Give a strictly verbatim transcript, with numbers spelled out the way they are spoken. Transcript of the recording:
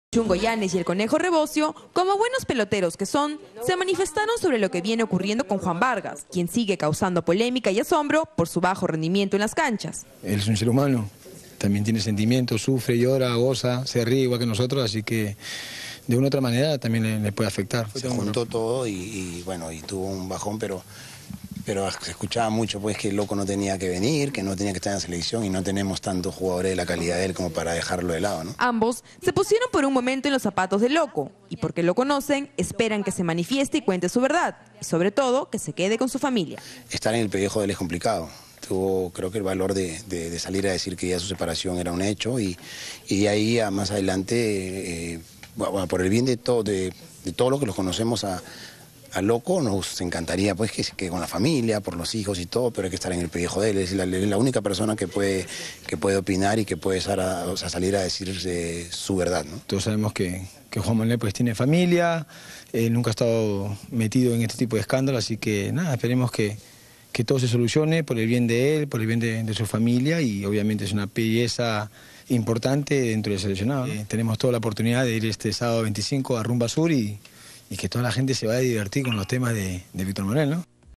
Chungo Yanes y el Conejo Rebocio, como buenos peloteros que son, se manifestaron sobre lo que viene ocurriendo con Juan Vargas, quien sigue causando polémica y asombro por su bajo rendimiento en las canchas. Él es un ser humano, también tiene sentimientos, sufre, llora, goza, se ríe igual que nosotros, así que de una u otra manera también le, le puede afectar. Se juntó todo y, y bueno, y tuvo un bajón, pero... pero se escuchaba mucho pues que el Loco no tenía que venir, que no tenía que estar en la selección y no tenemos tantos jugadores de la calidad de él como para dejarlo de lado, ¿no? Ambos se pusieron por un momento en los zapatos del Loco y porque lo conocen, esperan que se manifieste y cuente su verdad y sobre todo que se quede con su familia. Estar en el pellejo de él es complicado. Tuvo creo que el valor de, de, de salir a decir que ya su separación era un hecho y, y de ahí a más adelante, eh, bueno, por el bien de todo, de, de todo lo que los conocemos a... Al Loco nos encantaría pues que, que con la familia, por los hijos y todo, pero hay que estar en el pellejo de él. Es la, la única persona que puede, que puede opinar y que puede estar a, o sea, salir a decir eh, su verdad, ¿no? Todos sabemos que, que Juan Manuel pues tiene familia, él nunca ha estado metido en este tipo de escándalos, así que nada, esperemos que, que todo se solucione por el bien de él, por el bien de, de su familia y obviamente es una pieza importante dentro del seleccionado, ¿no? Eh, tenemos toda la oportunidad de ir este sábado veinticinco a Rumba Sur y... y que toda la gente se vaya a divertir con los temas de, de Víctor Manuel, ¿no?